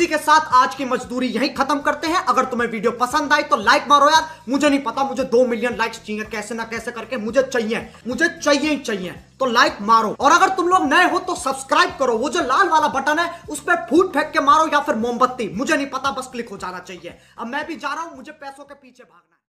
के साथ आज की मजदूरी यहीं खत्म करते हैं। अगर तुम्हें वीडियो पसंद आई तो लाइक मारो यार। मुझे नहीं पता, मुझे 2 मिलियन लाइक्स चाहिए, कैसे ना कैसे करके मुझे चाहिए ही चाहिए। तो लाइक मारो, और अगर तुम लोग नए हो तो सब्सक्राइब करो। वो जो लाल वाला बटन है उस पर फूट फेंक के मारो या फिर मोमबत्ती, मुझे नहीं पता, बस क्लिक हो जाना चाहिए। अब मैं भी जा रहा हूं, मुझे पैसों के पीछे भागना है।